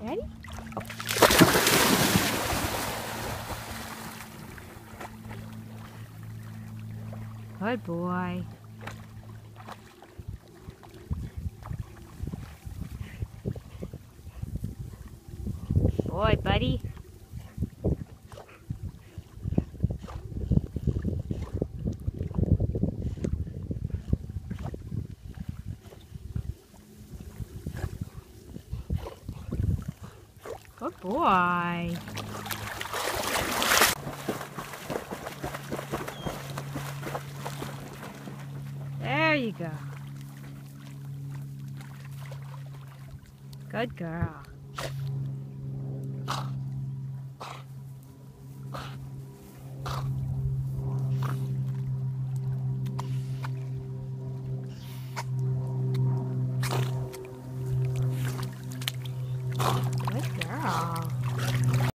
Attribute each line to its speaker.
Speaker 1: Ready? Good boy. Boy, buddy. Good boy. There you go. Good girl. Good girl.